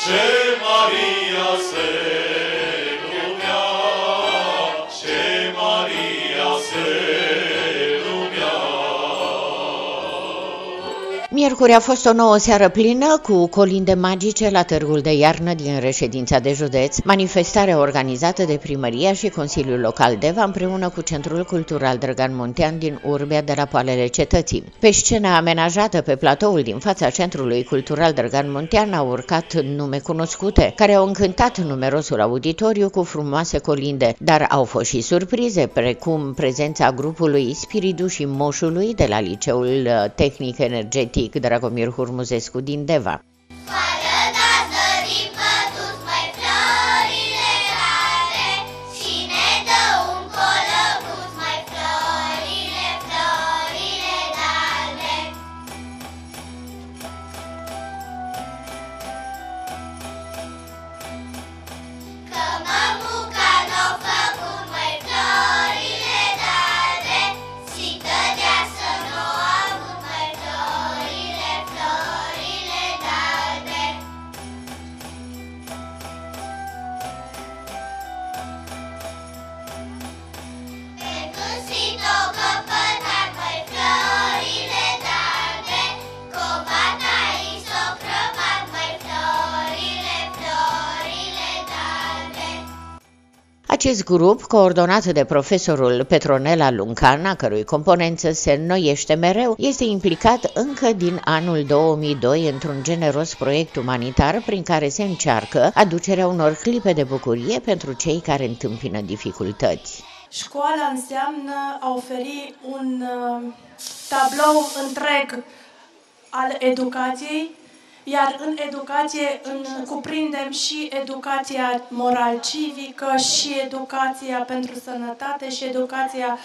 Ce Maria se numea, ce Maria se numea. Miercuri a fost o nouă seară plină cu colinde magice la Târgul de Iarnă din reședința de județ, manifestare organizată de Primăria și Consiliul Local Deva împreună cu Centrul Cultural Drăgan Muntean din Urbea de la Poalele Cetății. Pe scena amenajată pe platoul din fața Centrului Cultural Drăgan Muntean au urcat nume cunoscute, care au încântat numerosul auditoriu cu frumoase colinde, dar au fost și surprize, precum prezența grupului Spiridu și Moșului de la Liceul Tehnic Energetic Dragomir Hurmuzescu din Deva. Acest grup, coordonat de profesorul Petronela Luncan, a cărui componență se înnoiește mereu, este implicat încă din anul 2002 într-un generos proiect umanitar prin care se încearcă aducerea unor clipe de bucurie pentru cei care întâmpină dificultăți. Școala înseamnă a oferi un tablou întreg al educației, iar în educație cuprindem și educația moral-civică, și educația pentru sănătate, și educația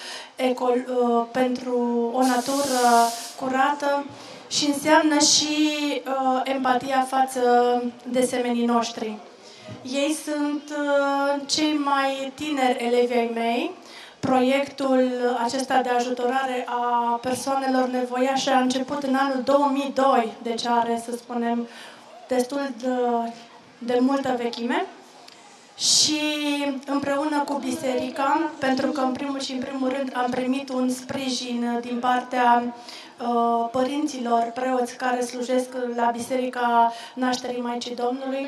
pentru o natură curată, și înseamnă și empatia față de semenii noștri. Ei sunt cei mai tineri elevi ai mei. Proiectul acesta de ajutorare a persoanelor nevoiașe a început în anul 2002, deci are, să spunem, destul de multă vechime. Și împreună cu biserica, pentru că în primul rând am primit un sprijin din partea părinților preoți care slujesc la Biserica Nașterii Maicii Domnului,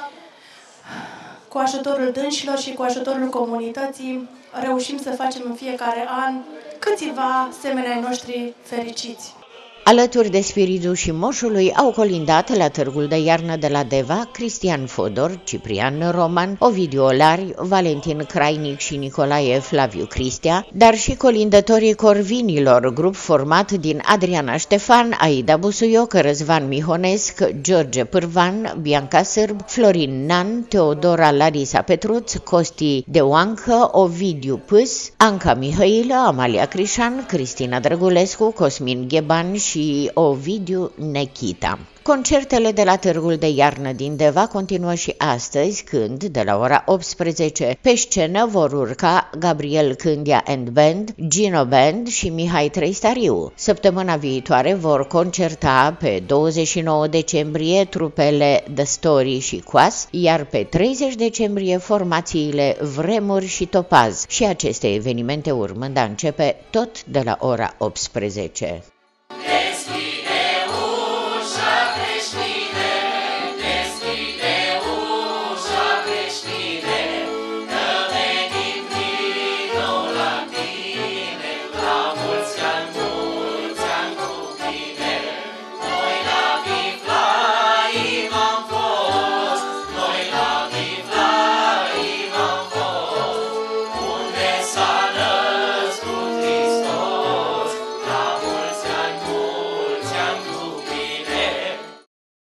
cu ajutorul dânșilor și cu ajutorul comunității, reușim să facem în fiecare an câțiva semeni ai noștri fericiți. Alături de Spiridu și Moșului au colindat la Târgul de Iarnă de la Deva Cristian Fodor, Ciprian Roman, Ovidiu Olari, Valentin Crainic și Nicolae Flaviu Cristea, dar și colindătorii Corvinilor, grup format din Adriana Ștefan, Aida Busuioc, Răzvan Mihonesc, George Pârvan, Bianca Sârb, Florin Nan, Teodora Larisa Petruț, Costi Deoancă, Ovidiu Pâs, Anca Mihailă, Amalia Crișan, Cristina Drăgulescu, Cosmin Gheban și Ovidiu Nechita. Concertele de la Târgul de Iarnă din Deva continuă și astăzi, când, de la ora 18, pe scenă vor urca Gabriel Cândia and Band, Gino Band și Mihai Treistariu. Săptămâna viitoare vor concerta pe 29 decembrie trupele The Story și Coas, iar pe 30 decembrie formațiile Vremuri și Topaz, și aceste evenimente urmând a începe tot de la ora 18.